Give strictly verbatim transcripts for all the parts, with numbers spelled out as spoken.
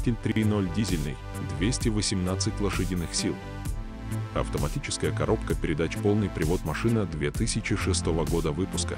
Двигатель три ноль дизельный, двести восемнадцать лошадиных сил. Автоматическая коробка передач, полный привод, машина две тысячи шестого года выпуска.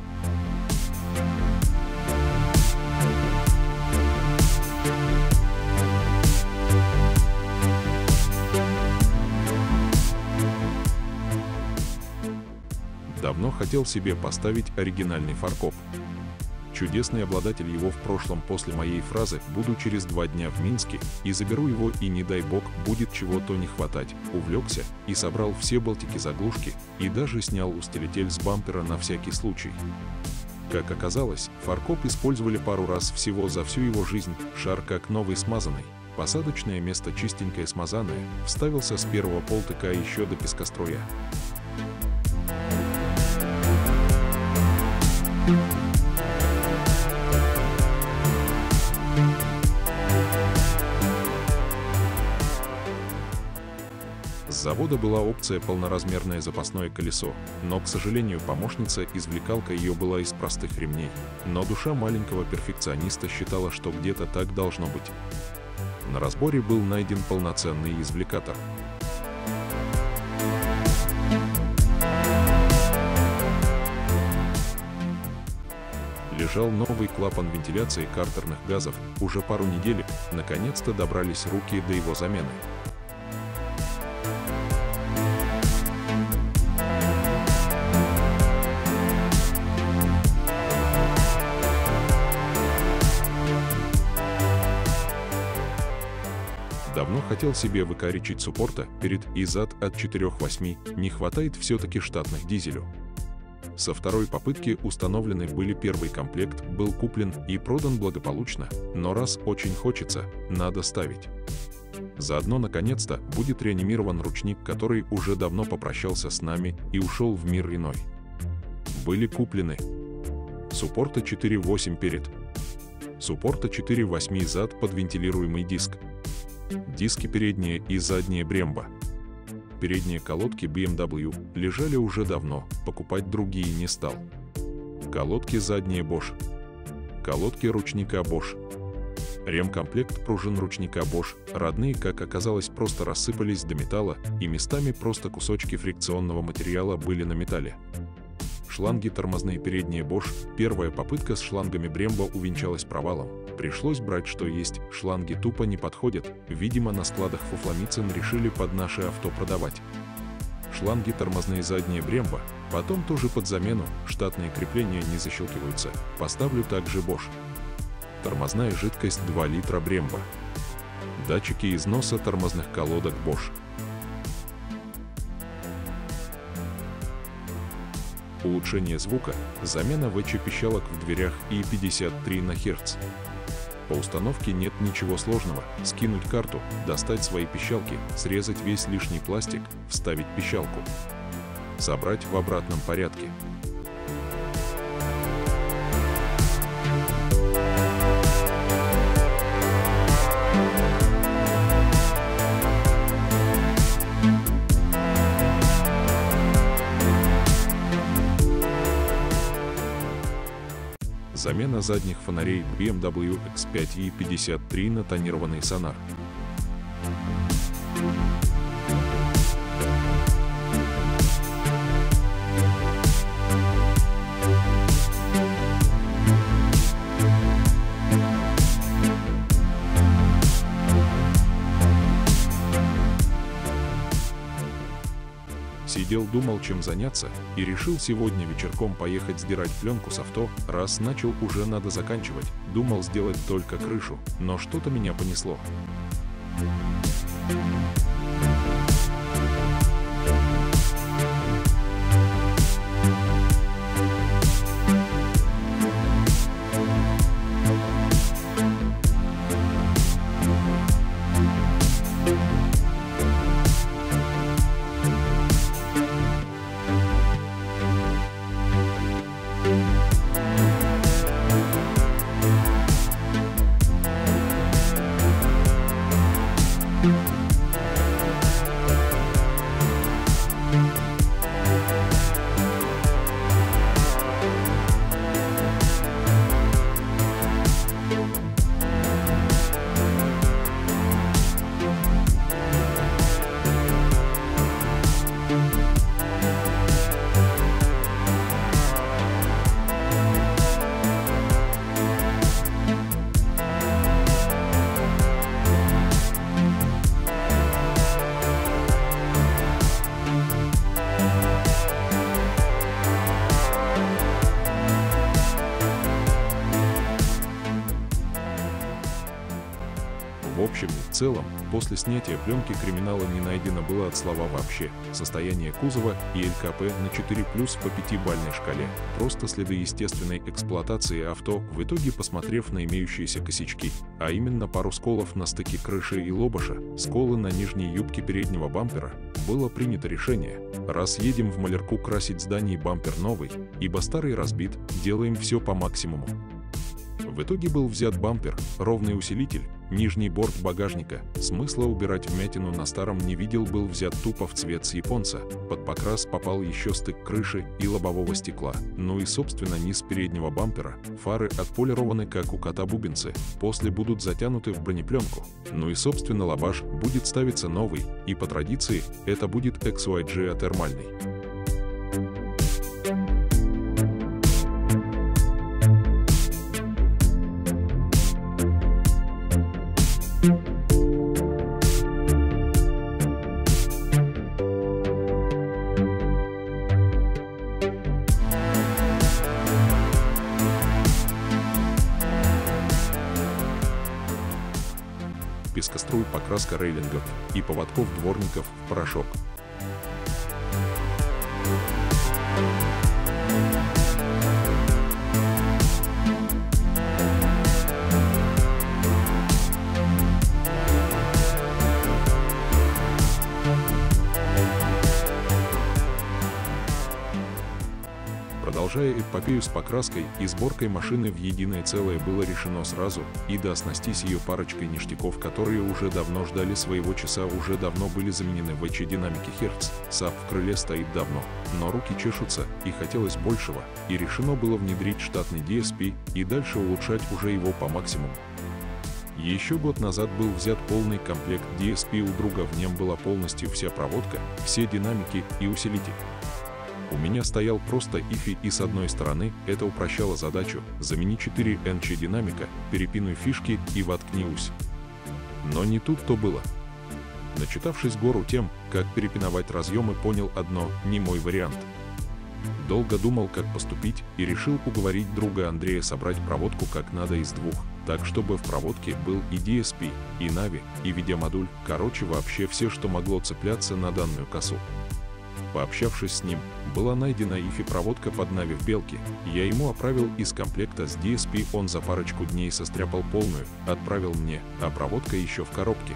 Давно хотел себе поставить оригинальный фаркоп. Чудесный обладатель его в прошлом после моей фразы «буду через два дня в Минске и заберу его, и не дай бог будет чего-то не хватать», увлекся и собрал все болтики-заглушки и даже снял устелитель с бампера на всякий случай. Как оказалось, фаркоп использовали пару раз всего за всю его жизнь, шар как новый смазанный, посадочное место чистенькое смазанное, вставился с первого полтыка еще до пескоструя. С завода была опция полноразмерное запасное колесо, но, к сожалению, помощница-извлекалка ее была из простых ремней, но душа маленького перфекциониста считала, что где-то так должно быть. На разборе был найден полноценный извлекатор. Лежал новый клапан вентиляции картерных газов, уже пару недель, наконец-то добрались руки до его замены. Давно хотел себе выкоричить суппорта перед и зад от четырёх восьми, не хватает все-таки штатных дизелю. Со второй попытки установлены были, первый комплект был куплен и продан благополучно, но раз очень хочется, надо ставить. Заодно наконец-то будет реанимирован ручник, который уже давно попрощался с нами и ушел в мир иной. Были куплены суппорта четыре восемь перед, суппорта четыре восемь зад под вентилируемый диск, диски передние и задние Brembo. Передние колодки би эм дабл ю лежали уже давно, покупать другие не стал. Колодки задние Bosch. Колодки ручника Bosch. Ремкомплект пружин ручника Bosch, родные, как оказалось, просто рассыпались до металла, и местами просто кусочки фрикционного материала были на металле. Шланги тормозные передние Bosch, первая попытка с шлангами Brembo увенчалась провалом. Пришлось брать что есть, шланги тупо не подходят, видимо, на складах Фуфломицин решили под наши авто продавать. Шланги тормозные задние Brembo, потом тоже под замену, штатные крепления не защелкиваются, поставлю также Bosch. Тормозная жидкость два литра Brembo. Датчики износа тормозных колодок Bosch. Улучшение звука, замена ВЧ-пищалок в дверях и пятьдесят три на Гц. По установке нет ничего сложного, скинуть карту, достать свои пищалки, срезать весь лишний пластик, вставить пищалку. Собрать в обратном порядке. Замена задних фонарей би эм дабл ю икс пять и пятьдесят три на тонированный сонар. Сидел, думал, чем заняться, и решил сегодня вечерком поехать сдирать пленку с авто. Раз начал, уже надо заканчивать. Думал сделать только крышу, но что-то меня понесло. целом, после снятия пленки криминала не найдено было от слова вообще. Состояние кузова и эл ка пэ на четыре плюс по пятибалльной шкале. Просто следы естественной эксплуатации авто. В итоге, посмотрев на имеющиеся косячки, а именно пару сколов на стыке крыши и лобаша, сколы на нижней юбке переднего бампера, было принято решение: раз едем в малярку красить здание бампер новый, ибо старый разбит, делаем все по максимуму. В итоге был взят бампер, ровный усилитель, нижний борт багажника. Смысла убирать вмятину на старом не видел, был взят тупо в цвет с японца. Под покрас попал еще стык крыши и лобового стекла. Ну и собственно низ переднего бампера. Фары отполированы как у кота бубенцы, после будут затянуты в бронепленку. Ну и собственно лобаш будет ставиться новый, и по традиции это будет икс уай джи атермальный. Пескоструй, покраска рейлингов и поводков дворников в порошок. Продолжая эпопею с покраской и сборкой машины в единое целое, было решено сразу и да оснастись ее парочкой ништяков, которые уже давно ждали своего часа, уже давно были заменены в эйч динамике Hertz. САП в крыле стоит давно, но руки чешутся и хотелось большего, и решено было внедрить штатный ди эс пи и дальше улучшать уже его по максимуму. Еще год назад был взят полный комплект ди эс пи у друга, в нем была полностью вся проводка, все динамики и усилитель. У меня стоял просто ифи, и с одной стороны это упрощало задачу: замени четыре инча динамика, перепинуй фишки и воткни ось. Но не тут-то было. Начитавшись гору тем, как перепиновать разъемы, понял одно: не мой вариант. Долго думал, как поступить, и решил уговорить друга Андрея собрать проводку как надо из двух, так чтобы в проводке был и ди эс пи, и нави, и видеомодуль, короче вообще все, что могло цепляться на данную косу. Пообщавшись с ним, была найдена ифи проводка под нави в белке, я ему оправил из комплекта с ди эс пи, он за парочку дней состряпал полную, отправил мне, а проводка еще в коробке.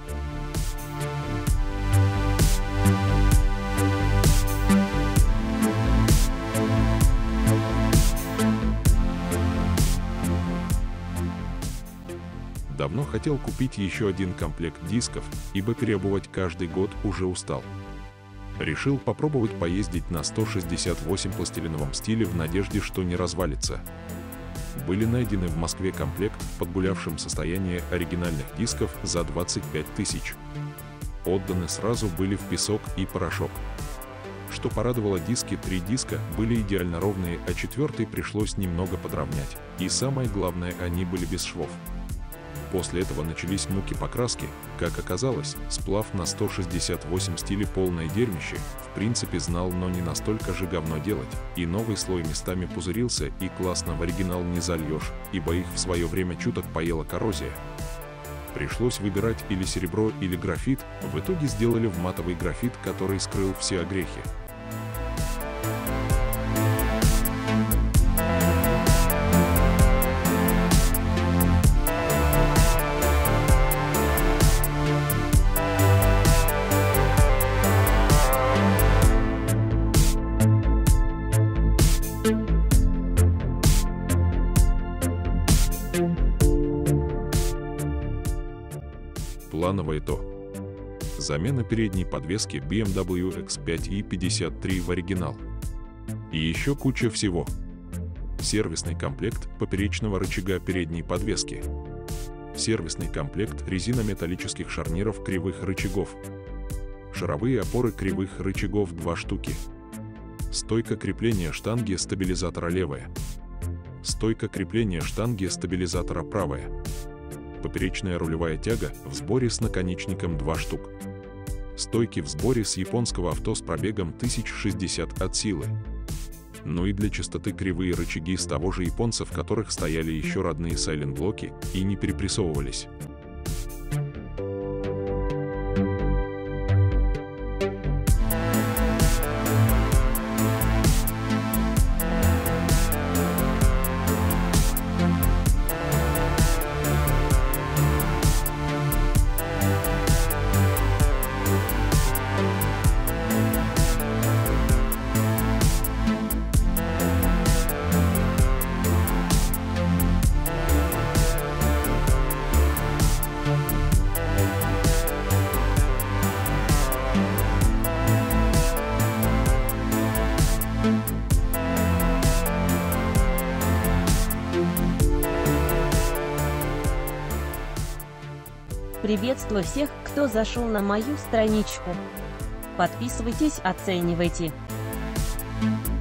Давно хотел купить еще один комплект дисков, ибо переобувать каждый год уже устал. Решил попробовать поездить на сто шестьдесят восемь пластилиновом стиле в надежде, что не развалится. Были найдены в Москве комплект в подгулявшем состоянии оригинальных дисков за двадцать пять тысяч. Отданы сразу были в песок и порошок. Что порадовало, диски, три диска были идеально ровные, а четвертый пришлось немного подровнять. И самое главное, они были без швов. После этого начались муки покраски. Как оказалось, сплав на сто шестьдесят восемь стиле полное дерьмище. В принципе знал, но не настолько же говно делать. И новый слой местами пузырился, и классно в оригинал не зальешь, ибо их в свое время чуток поела коррозия. Пришлось выбирать или серебро, или графит. В итоге сделали в матовый графит, который скрыл все огрехи. Плановое то. Замена передней подвески би эм дабл ю икс пять и пятьдесят три в оригинал. И еще куча всего. Сервисный комплект поперечного рычага передней подвески. Сервисный комплект резинометаллических шарниров кривых рычагов. Шаровые опоры кривых рычагов два штуки. Стойка крепления штанги стабилизатора левая. Стойка крепления штанги стабилизатора правая. Поперечная рулевая тяга в сборе с наконечником два штук. Стойки в сборе с японского авто с пробегом тысяча шестьдесят от силы. Ну и для чистоты кривые рычаги с того же японца, в которых стояли еще родные сайлент-блоки и не перепрессовывались. Приветствую всех, кто зашел на мою страничку. Подписывайтесь, оценивайте.